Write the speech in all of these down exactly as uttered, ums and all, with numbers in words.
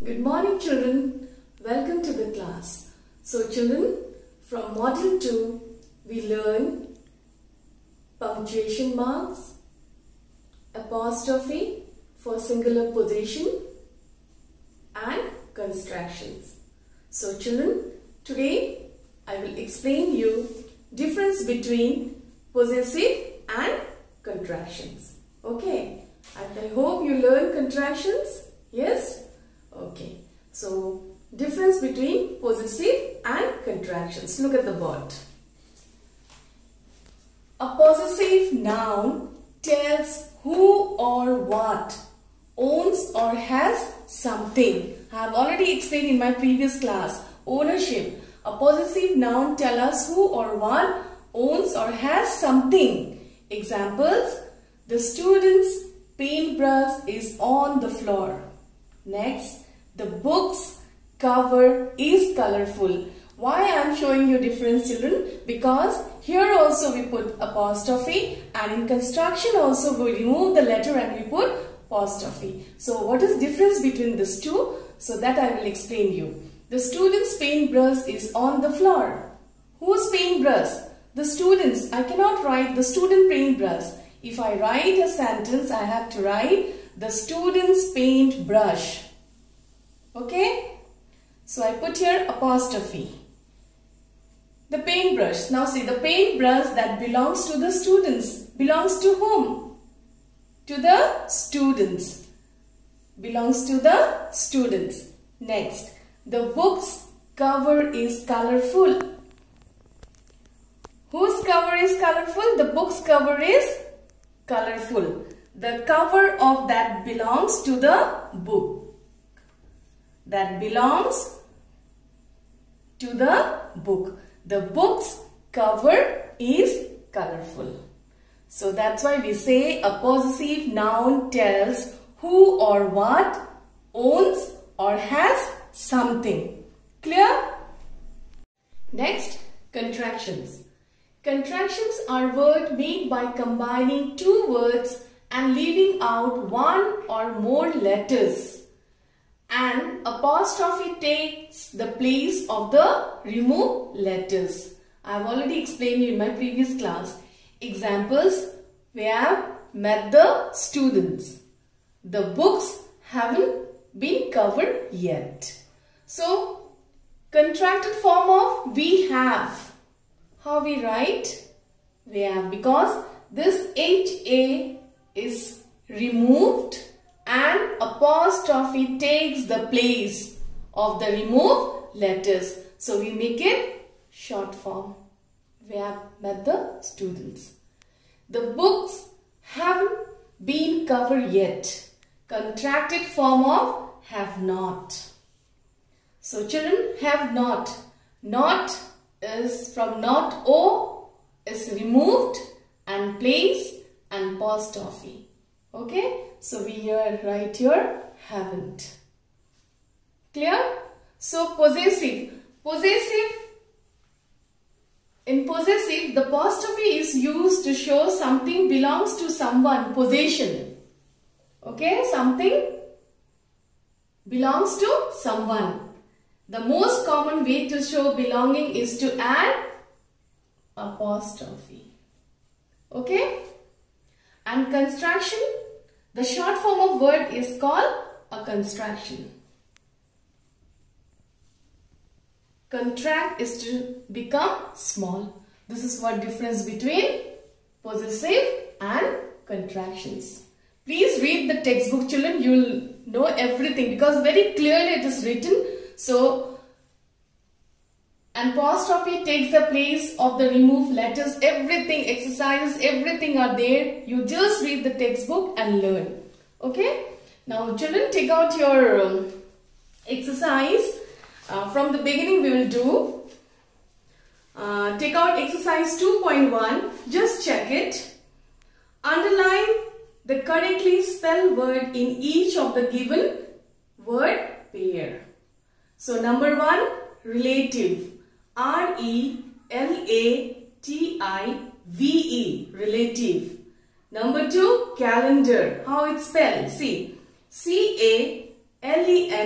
Good morning children, welcome to the class. So children, from module two we learn punctuation marks, apostrophe for singular position and constructions. So children, today I will explain you difference between possessive and contractions. Okay, and I hope you learn contractions. Yes? Okay, so difference between possessive and contractions. Look at the board. A possessive noun tells who or what owns or has something. I have already explained in my previous class. Ownership. A possessive noun tells us who or what owns or has something. Examples: the student's paintbrush is on the floor. Next, the book's cover is colorful. Why I am showing you difference, children? Because here also we put apostrophe, and in construction also we remove the letter and we put apostrophe. So what is difference between these two? So that I will explain you. The student's paintbrush is on the floor. Whose paintbrush? The student's. I cannot write the student paintbrush. If I write a sentence, I have to write the student's paintbrush. Okay? So I put here apostrophe. The paintbrush. Now see, the paintbrush that belongs to the students. Belongs to whom? To the students. Belongs to the students. Next, the book's cover is colorful. Whose cover is colorful? The book's cover is colorful. The cover of that belongs to the book. That belongs to the book. The book's cover is colorful. So that's why we say a possessive noun tells who or what owns or has something. Clear? Next, contractions. Contractions are words made by combining two words and leaving out one or more letters. And apostrophe takes the place of the removed letters. I have already explained you in my previous class. Examples: we have met the students. The books haven't been covered yet. So, contracted form of we have. How we write? We have, because this H A is removed and apostrophe takes the place of the removed letters. So we make it short form. We have met the students. The books haven't been covered yet. Contracted form of have not. So children, have not. Not is from not o is removed and place and apostrophe. Okay, so we here write here haven't. Clear? So possessive. Possessive. In possessive, the apostrophe is used to show something belongs to someone, possession. Okay, something belongs to someone. The most common way to show belonging is to add apostrophe. Okay? And construction, the short form of word is called a construction. Contract is to become small. This is what difference between possessive and contractions. Please read the textbook, children. You will know everything because very clearly it is written. So, and apostrophe takes the place of the removed letters. Everything, exercises, everything are there. You just read the textbook and learn. Okay? Now children, take out your um, exercise. Uh, from the beginning we will do. Uh, take out exercise two point one. Just check it. Underline the correctly spelled word in each of the given word pair. So number one, relative. R E L A T I V E, relative. Number two, calendar. How it's spelled? See, C A L E N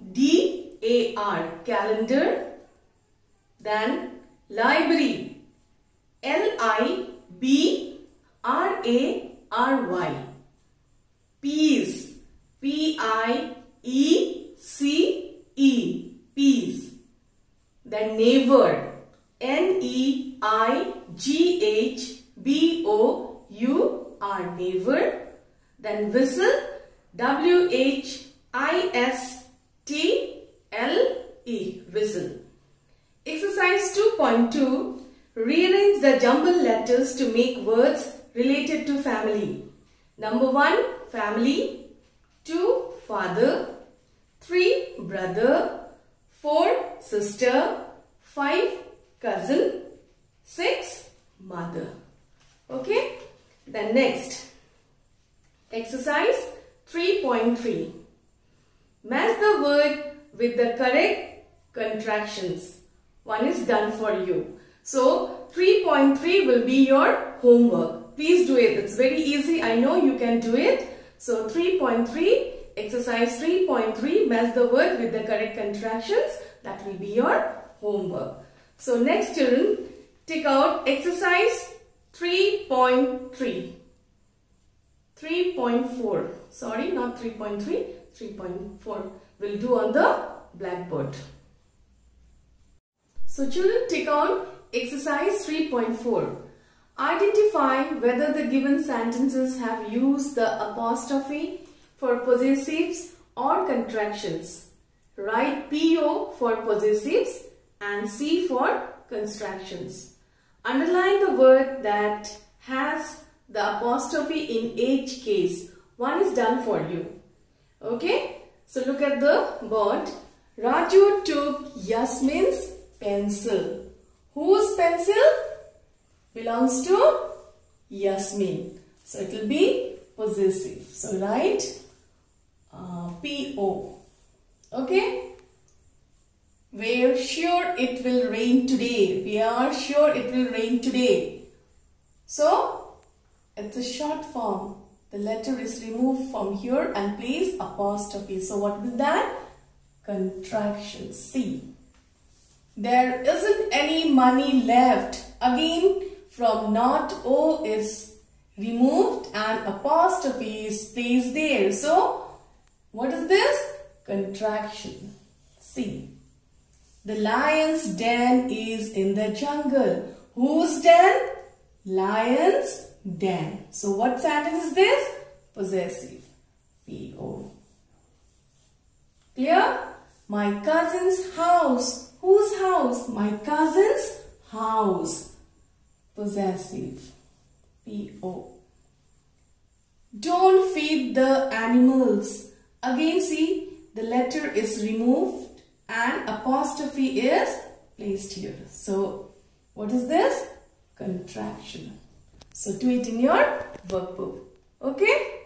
D A R, calendar. Then library, L I B R A R Y. Peas, P I E C E, peas. Then neighbor, N E I G H B O U R, neighbor. Then whistle, W H I S T L E, whistle. Exercise two point two. Rearrange the jumbled letters to make words related to family. Number one, family. Two, father. Three, brother. Four, sister. Five, cousin. Six, mother. Okay. Then next, exercise three point three. Match the word with the correct contractions. One is done for you. So three point three will be your homework. Please do it. It's very easy. I know you can do it. So three point three, exercise three point three, match the word with the correct contractions. That will be your homework. So next, children, take out exercise three point three. three point four. Sorry, not three point three. three point four. We'll do on the blackboard. So children, take out exercise three point four. Identify whether the given sentences have used the apostrophe for possessives or contractions. Write P O for possessives and C for contractions. Underline the word that has the apostrophe in each case. One is done for you. Okay? So look at the board. Raju took Yasmin's pencil. Whose pencil? Belongs to Yasmin. So it will be possessive. So write uh, P O. Okay? We're sure it will rain today. We are sure it will rain today. So it's a short form. The letter is removed from here and placed apostrophe. So what is that? Contraction. C. There isn't any money left. Again, from not O is removed and apostrophe is placed there. So, what is this? Contraction. C. The lion's den is in the jungle. Whose den? Lion's den. So, what sentence is this? Possessive. P O. Clear? My cousin's house. Whose house? My cousin's house. Possessive. P O. Don't feed the animals. Again, see, the letter is removed and apostrophe is placed here. So, what is this? Contraction. So, do it in your workbook. Okay?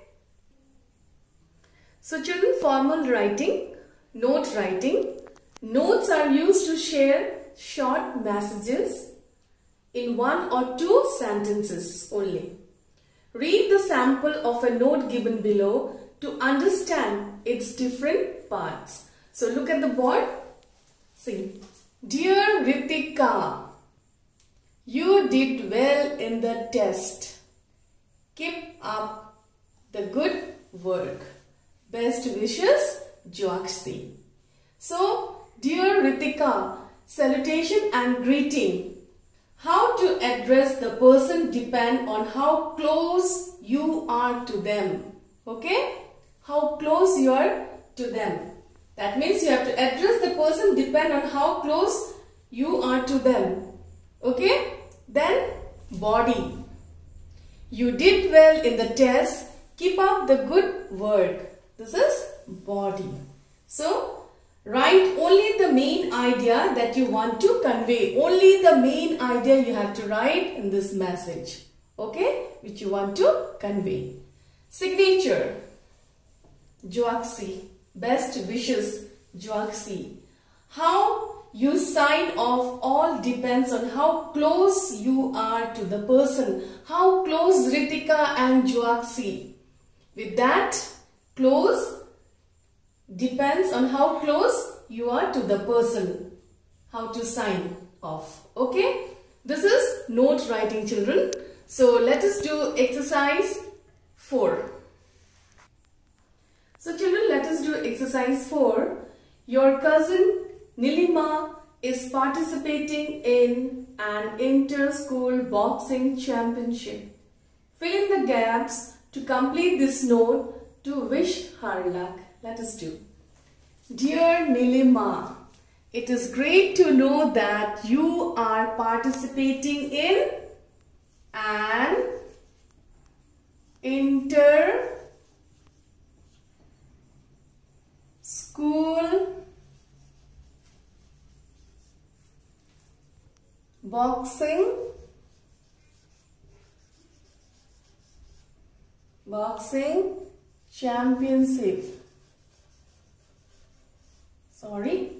So, children, formal writing, note writing. Notes are used to share short messages in one or two sentences only. Read the sample of a note given below to understand its different parts. So look at the board. See. Dear Ritika, you did well in the test. Keep up the good work. Best wishes, Joaxi. So, dear Ritika, salutation and greeting. How to address the person depend on how close you are to them. Okay? How close you are to them. That means you have to address the person depend on how close you are to them. Okay? Then, body. You did well in the test. Keep up the good work. This is body. So, write only the main idea that you want to convey. Only the main idea you have to write in this message. Okay? Which you want to convey. Signature. Joaxi. Best wishes. Joaxi. How you sign off all depends on how close you are to the person. How close Ritika and Joaxi. With that, close depends on how close you are to the person. How to sign off. Okay? This is note writing, children. So let us do exercise four. So children, let us do exercise four. Your cousin Nilima is participating in an inter-school boxing championship. Fill in the gaps to complete this note to wish her luck. Let us do. Dear Nilima, it is great to know that you are participating in an inter-school boxing boxing championship. Sorry.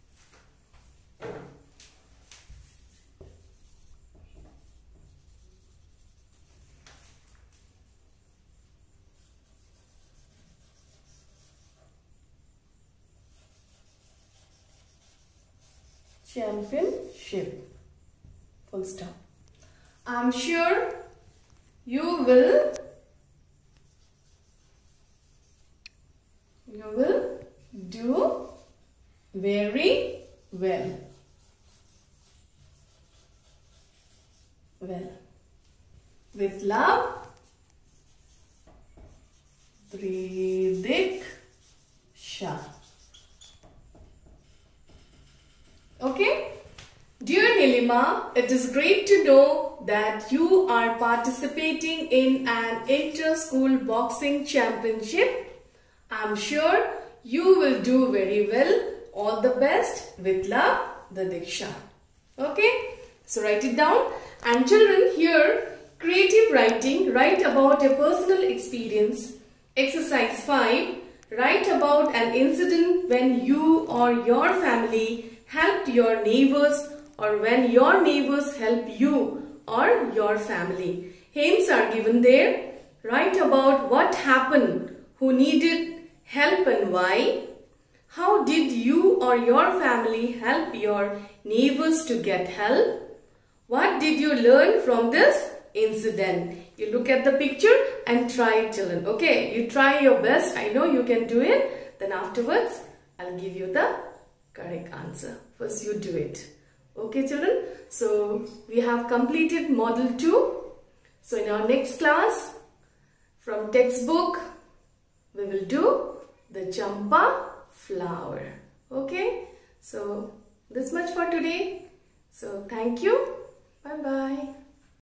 Championship. Full stop. I'm sure you will you will do very well. Well. With love, Tridik Shah. Okay? Dear Nilima, it is great to know that you are participating in an inter-school boxing championship. I'm sure you will do very well. All the best. With love, the Diksha. Okay? So write it down. And children, here, creative writing, write about a personal experience. Exercise five, write about an incident when you or your family helped your neighbors or when your neighbors help you or your family. Hints are given there. Write about what happened, who needed help and why. How did you or your family help your neighbors to get help? What did you learn from this incident? You look at the picture and try it, children. Okay, you try your best. I know you can do it. Then afterwards, I'll give you the correct answer. First, you do it. Okay, children. So, we have completed model two. So, in our next class, from textbook, we will do the Champa flower. Okay. So, this much for today. So, thank you. Bye-bye.